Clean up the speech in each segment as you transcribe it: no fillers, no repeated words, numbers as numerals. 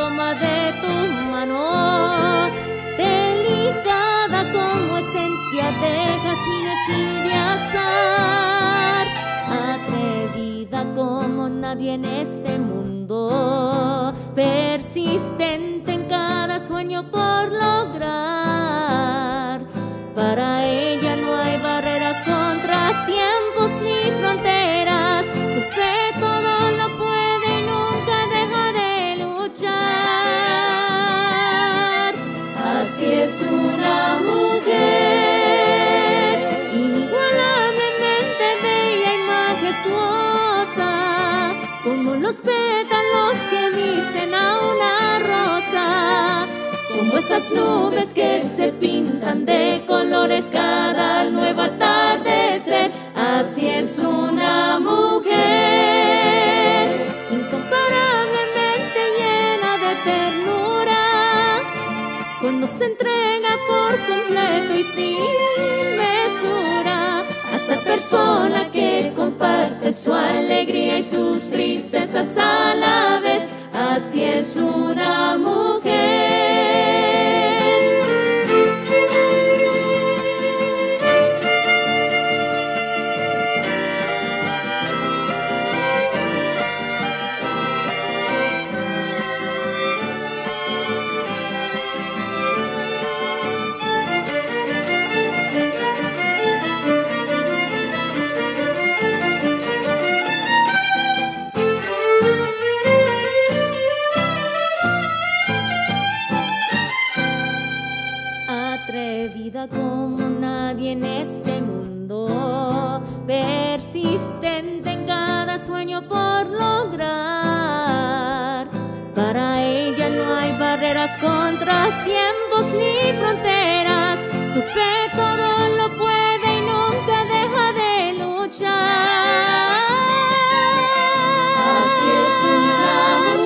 toma de tu mano, delicada como esencia de jazmines y de azahar, atrevida como nadie en este mundo, persistente en cada sueño por lograr. Para ella no hay barreras, contratiempos ni fronteras. Su fe todo lo puede y nunca deja de luchar. Así es una mujer, inigualablemente bella y majestuosa, como los pétalos que visten a una rosa, como esas nubes que se pintan de colores cada nuevo atardecer. Así es una mujer, incomparablemente llena de ternura, cuando se entrega por completo y sin mesura a esa persona que comparte su alegría y sus tristezas a la vez. Así es una mujer. Atrevida como nadie en este mundo, persistente en cada sueño por lograr. Para ella no hay barreras, contratiempos ni fronteras. Su fe todo lo puede y nunca deja de luchar. Así es una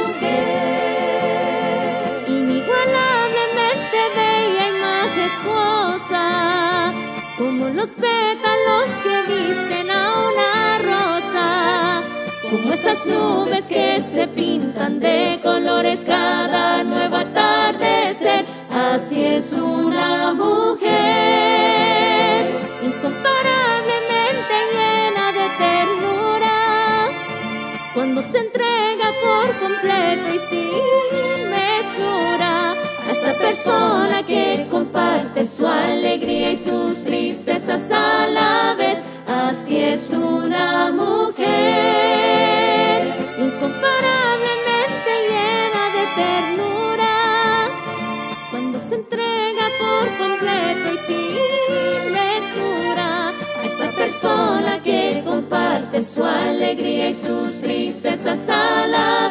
mujer, inigualablemente bella y majestuosa, como los pétalos que visten a una rosa, como esas nubes que se pintan de colores cada nuevo atardecer. Así es una mujer, incomparablemente llena de ternura, cuando se entrega por completo y sin mesura a esa persona que comparte su alegría y sus tristezas a la vez. Así es una mujer, incomparablemente llena de ternura, cuando se entrega por completo y sin mesura a esa persona que comparte su alegría y sus tristezas a la vez.